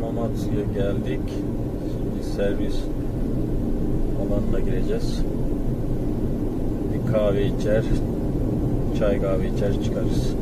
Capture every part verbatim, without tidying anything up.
Hamamatsu'ya geldik. Şimdi servis alanına gireceğiz. Bir kahve içer, çay kahve içer çıkarız.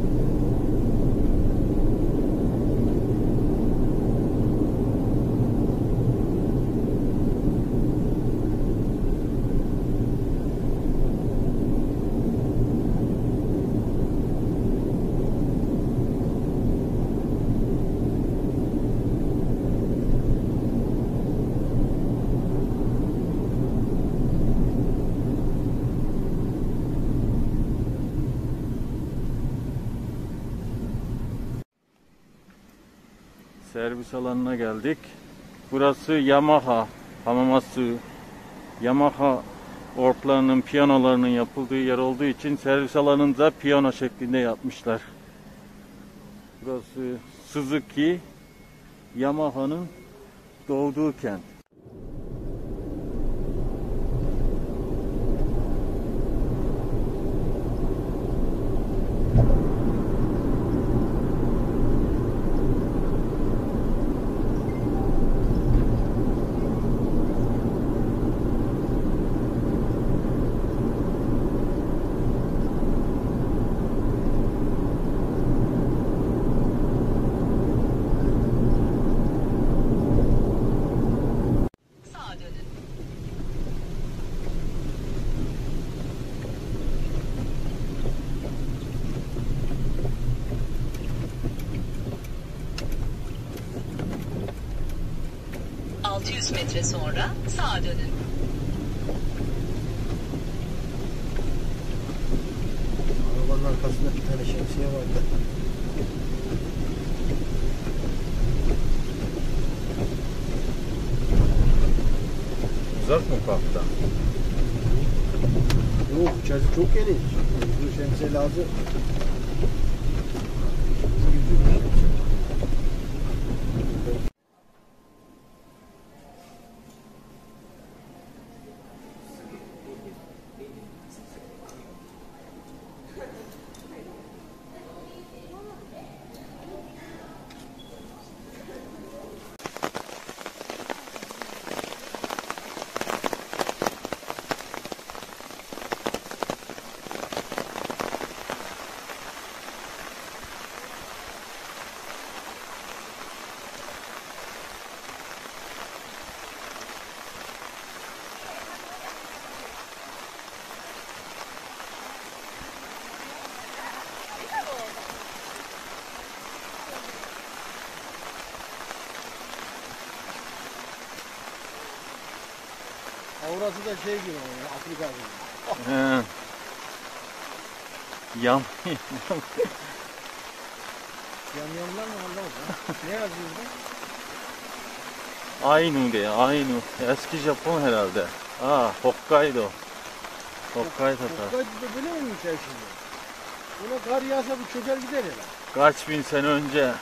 Servis alanına geldik. Burası Yamaha, Hamamatsu, Yamaha orklarının, piyanolarının yapıldığı yer olduğu için servis alanını da piyano şeklinde yapmışlar. Burası Suzuki, Yamaha'nın doğduğu kent. altı yüz metre sonra sağa dönün. Arabanın arkasında bir tane şemsiye vardı. Uzak mı parkta? Yok, içerisi çok geniş. Bu şemsiye lazım. Orası da şey gibi ya, Afrika gibi. He. Yam. Yamyamlar mı anlamadım. Ne yazıyor burada? Ainu diye, Ainu. Eski Japon herhalde. Aa, Hokkaido. Hokkaido tarafı. Hokkaido'da böyle miymiş her şimdi? Buna kar yağsa bu çöker gider ya. Kaç bin sene önce.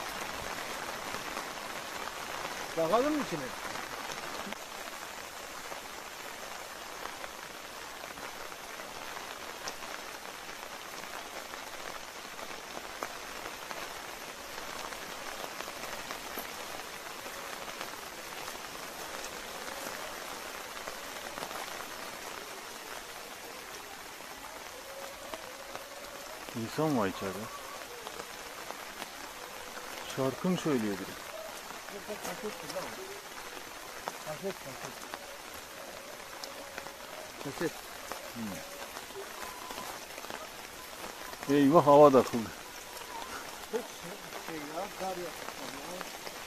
Bakalım mı içine? İnsan var içeride. Şarkı mı söylüyor biri? Kaset kaset. Kaset. Hmm. Eyvah, hava takıldı. Çok şey ya, kar yapmışlar ya.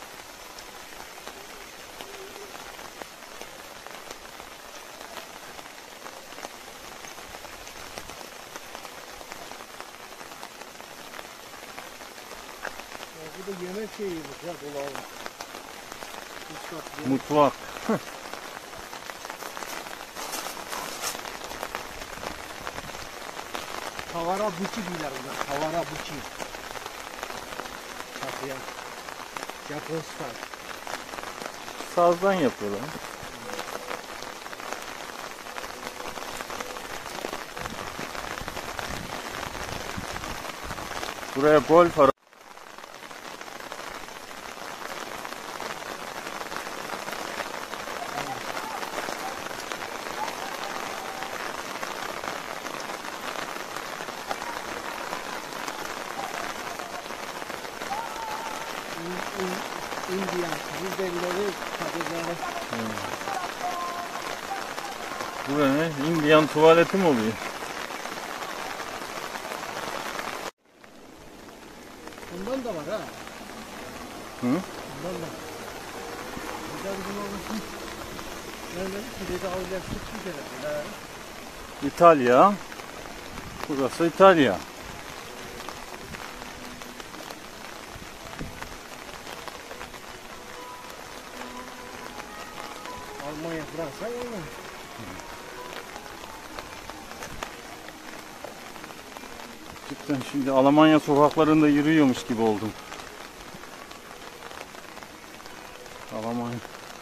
Bu da yemek şeyiymiş ya, dolabı. Mutfak. Tavara buçi diyorlar bunlar. Tavara buçi. Kapıya. Japon style. Sazdan yapıyorlar. Buraya golf ara İn, in, Indian, Kızılderilileri katacağını. Bu ne? Indian tuvaleti mi oluyor? Bundan da var ha. Hı? Bundan da. Bir de bizim olmuş. Nerede? Bir de avlayacak süt bir kere. İtalya. Burası İtalya. Almanya, Fransa, Almanya. Cidden şimdi Almanya sokaklarında yürüyormuş gibi oldum. Almanya.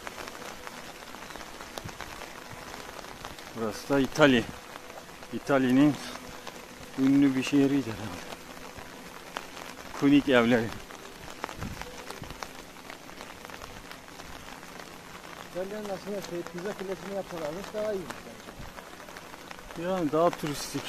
Burası da İtalya. İtalya'nın ünlü bir şehriydi herhalde. Kunik evleri. İtalyanın aslında şey, pizza kulesini yapsalarmış daha iyiymiş. Yani daha turistik.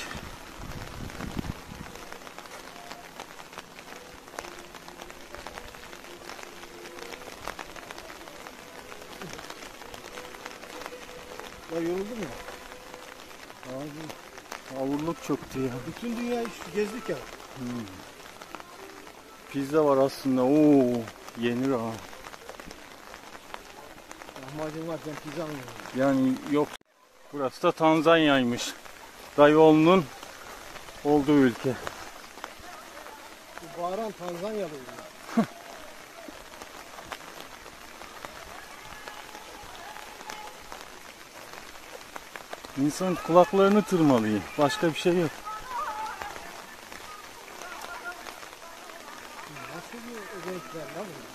Ya yoruldun mu? Abi avurluk çöktü ya. Bütün dünyayı gezdik ya. Hmm. Pizza var aslında. Oo, yenir ha. Lahmacun varken pizza mı yiyorsun? Yani yok. Burası da Tanzanya'ymış. Dayıoğlu'nun olduğu ülke. Bu bağıran Tanzanyalı. İnsan kulaklarını tırmalıyor. Başka bir şey yok. Nasıl bir özellikler lan bu?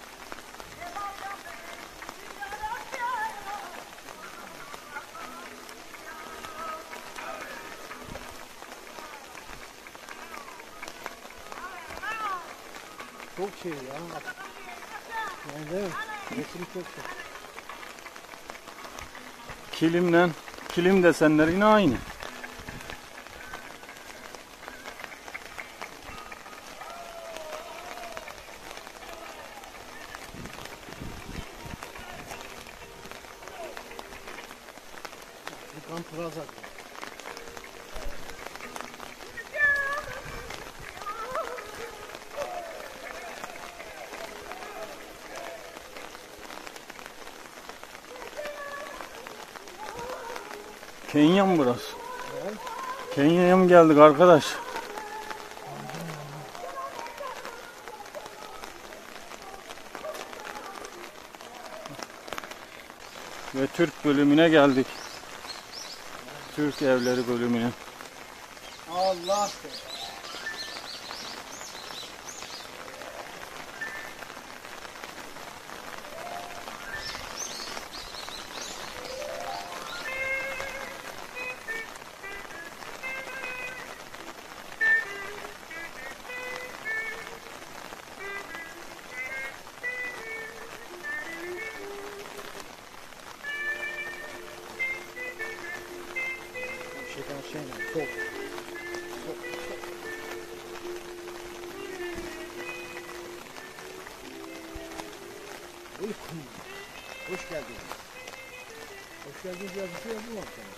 Çok şey ya. Yani değil mi? Resim çok şey. Kilimle, kilim desenleri yine aynı. Afrikan Plaza. Kenya mı burası? Evet. Kenya'ya mı geldik arkadaş? Ve Türk bölümüne geldik. Türk evleri bölümüne. Allah be. Şeyden şeyden çok. Çok çok. Uykum. Hoş geldin. Hoş geldin diye bir şey yazdım sana.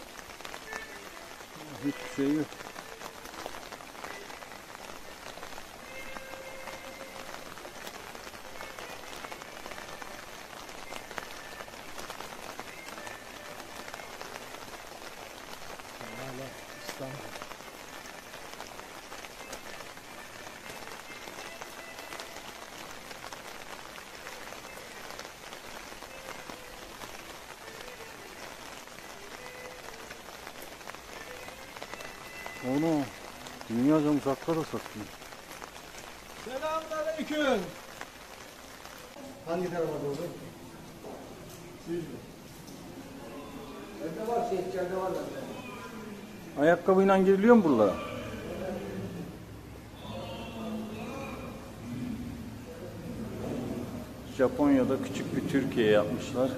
Hiçbir şey yok. Hala İstanbul. Onu dünyaca uzaklara satıyor. Selamünaleyküm. Hangi tarafa doğru? Düz mü? Evde var şey, içeride var bende. Ayakkabıyla giriliyor mu buralara? Japonya'da küçük bir Türkiye yapmışlar.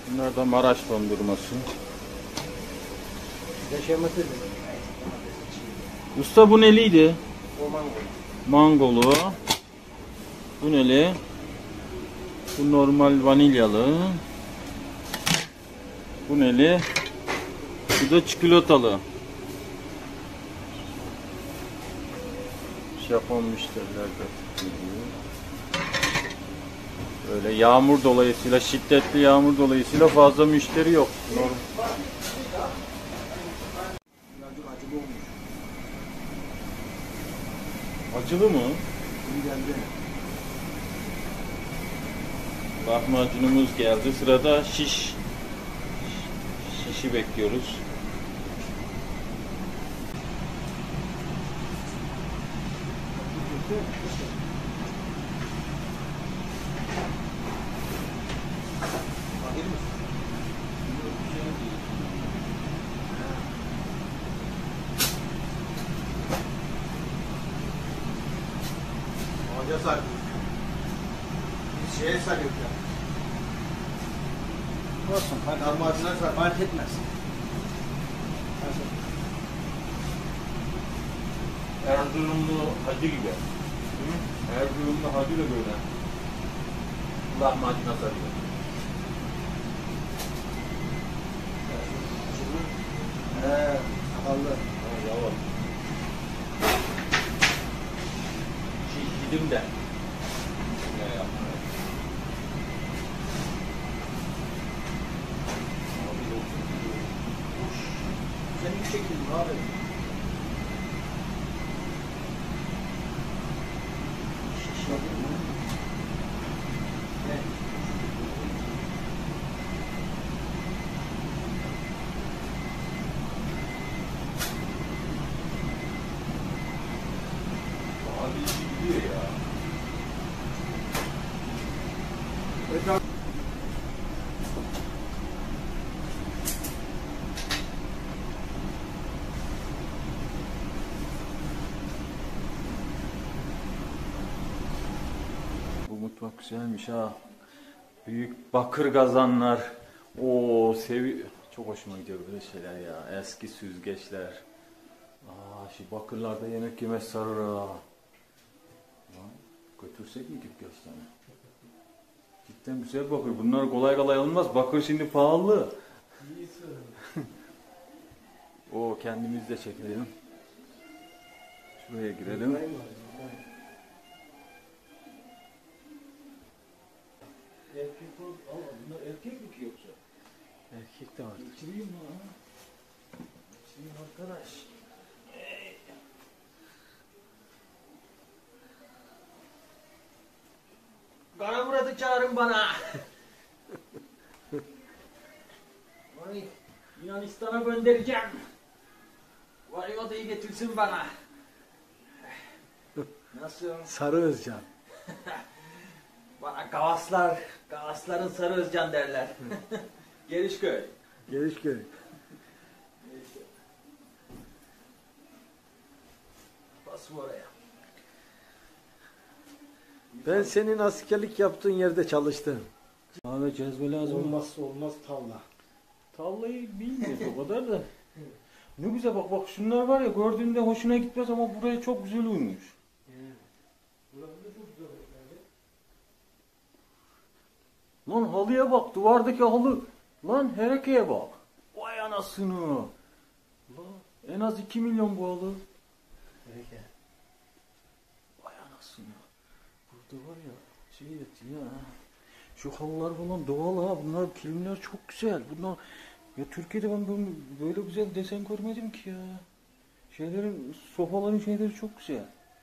Bunlar da Maraş dondurması. Yaşaması. Usta bu neliydi? O mango. Mangolu. Bu neli? Bu normal vanilyalı. Bu neli? Bu da çikolatalı. Japon müşteriler de geliyor. Böyle yağmur dolayısıyla, şiddetli yağmur dolayısıyla fazla müşteri yok. Normal. Acılı mı? İyi geldi. Lahmacunumuz geldi. Sırada şiş. Şişi bekliyoruz. Ağaca sardık. Biz şeye sarıyoruz ya. Olsun. Lahmacunlar sar. Fark etmez. Erzurumlu hacı gibi. Hı? Erzurumlu hacı da böyle. Lahmacuna sarıyor. He, sakallı. Ha, yavaş. Şişledim de. Ne yapma. Abi yok. Senin şeklin abi. Şişladın mı? Ne? Abi işi gidiyor ya. Evet abi. Bu mutfak güzelmiş ha. Büyük bakır kazanlar. Oo sevi çok hoşuma gidiyor böyle şeyler ya. Eski süzgeçler. Aa şu bakırlarda yemek yemez sarır ha. Lan, götürsek mi dükkan sana? Cidden güzel bakır. Bunlar kolay kolay alınmaz. Bakır şimdi pahalı. O kendimiz de çekelim. Şuraya girelim. Erkek ol. Allah bunlar erkek mi ki yoksa? Erkek de var. İçireyim mi ha? İçireyim arkadaş. Kara Murat'ı çağırın bana. Vay, Yunanistan'a göndereceğim. Vay odayı getirsin bana. Nasıl? Sarı Özcan. Bana Gavaslar, Gavasların Sarı Özcan derler. Gelişköy. Gelişköy. Basım oraya. Ben senin askerlik yaptığın yerde çalıştım. Abi cezve lazım mı? Olmazsa olmaz tavla. Tavlayı bilmiyoruz o kadar da. Ne güzel bak bak şunlar var ya gördüğünde hoşuna gitmez ama buraya çok güzel uymuş. Lan halıya bak duvardaki halı. Lan herekeye bak. Vay anasını. Lan en az iki milyon bu halı. Hereke. Vay anasını. Burada var ya şey et ya. Şu halılar falan doğal ha. Bunlar kilimler çok güzel. Bunlar ya Türkiye'de ben böyle, böyle güzel desen görmedim ki ya. Şeylerin sofaların şeyleri çok güzel.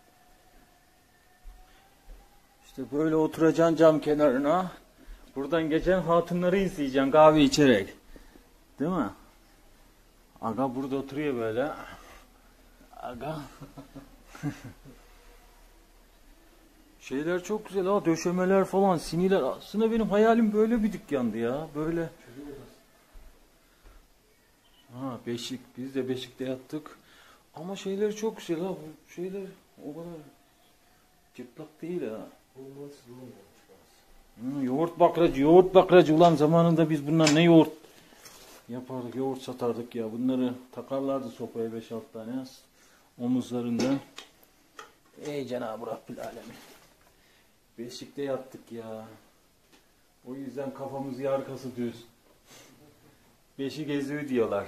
İşte böyle oturacaksın cam kenarına. Buradan geçen hatunları izleyeceksin kahve içerek. Değil mi? Aga burada oturuyor böyle. Aga. Şeyler çok güzel ha, döşemeler falan, siniler. Aslında benim hayalim böyle bir dükkandı ya, böyle. Ha beşik, biz de beşikte yattık. Ama şeyler çok güzel ha, bu şeyler o kadar cıplak değil ha. Hı, yoğurt yoğurt bakracı, yoğurt bakracı. Ulan zamanında biz bunlar ne yoğurt yapardık, yoğurt satardık ya. Bunları takarlardı sopaya beş altı tane omuzlarından. Ey Cenab-ı Rabbil Alemin. Beşikte yattık ya. O yüzden kafamız yarkası düz. Beşik eziği diyorlar.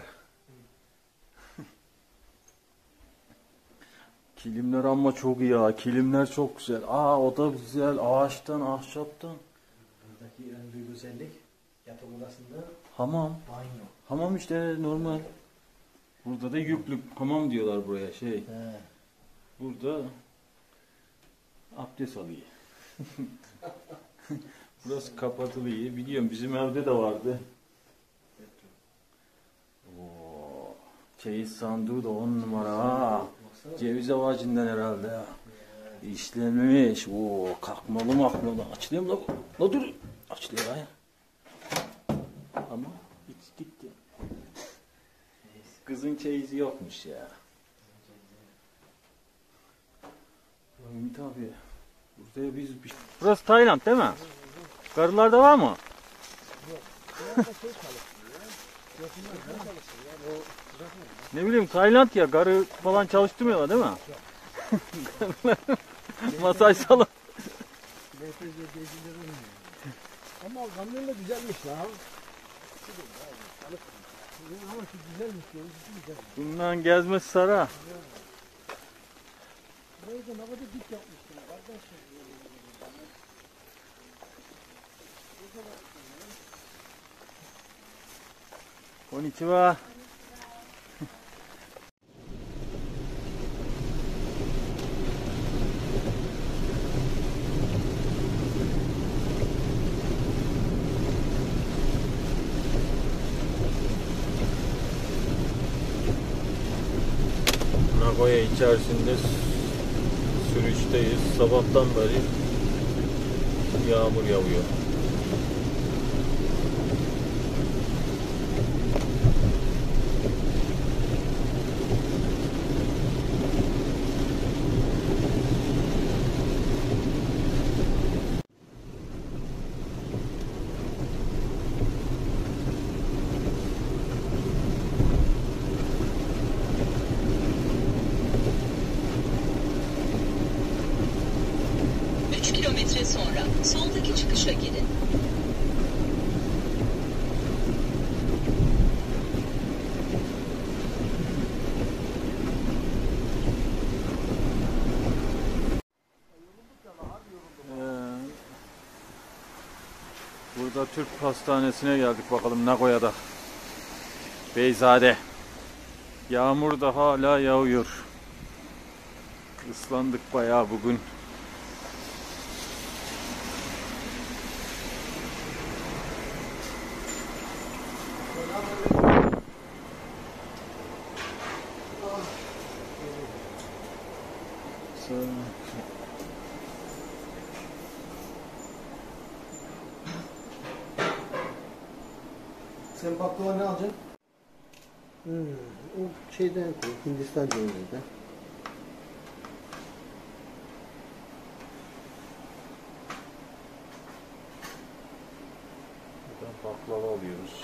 Kilimler ama çok iyi ya. Kilimler çok güzel. Aa o da güzel. Ağaçtan, ahşaptan. Buradaki en büyük özellik yatak odasında Hamam. banyo. Hamam işte normal. Burada da yüklük hamam diyorlar buraya şey. He. Burada abdest alıyor. Burası kapatılıyor. Biliyorum bizim evde de vardı. Oo, çeyiz sandığı da on numara ha. Ceviz ağacından herhalde ya. İşlenmiş. Oo, kalkmalı makmalı. Açılıyor mu la bu? La dur. Açılıyor ha ya. Ama hiç gitti. Kızın çeyizi yokmuş ya. Ümit abi. Burada biz bir... Burası Tayland değil mi? Karılarda var mı? Ne bileyim Tayland ya, karı falan çalıştırmıyorlar değil mi? Masaj salonu. Ama kamyon da güzelmiş ya. Ama şu güzelmiş. Güzel. Bundan gezmesi sara. Burayı da ne kadar dik yapmışlar kardeşim. Konnichiwa. Nagoya içerisinde sürüşteyiz. Sabahtan beri yağmur yağıyor. üç kilometre sonra soldaki çıkışa girin. Burada Türk Hastanesi'ne geldik bakalım Nagoya'da. Beyzade. Yağmur da hala yağıyor. Islandık bayağı bugün. Sen baklava ne alacaksın? Hmm, o şeyden koy, Hindistan cevizinden. Buradan baklava alıyoruz.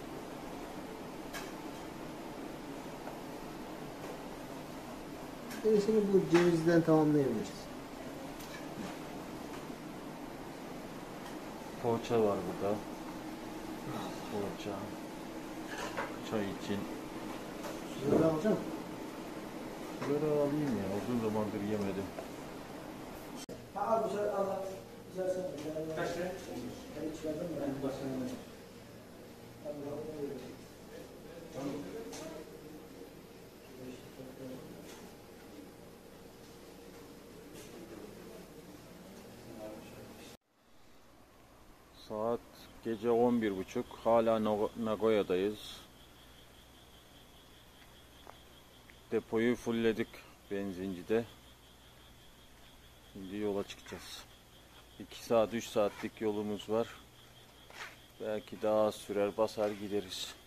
Gerisini bu cevizden tamamlayabiliriz. Poğaça var burada. Poğaça. Çay için. Sigara alacağım. Sigara alayım ya. Uzun zamandır yemedim. Ha bu sefer Allah. Güzel sen. Kaç lira? Ben hiç verdim mi? Ben başlayalım. Saat gece on bir buçuk. Hala Nagoya'dayız. Depoyu fullledik benzincide. Şimdi yola çıkacağız. iki saat üç saatlik yolumuz var. Belki daha az sürer, basar gideriz.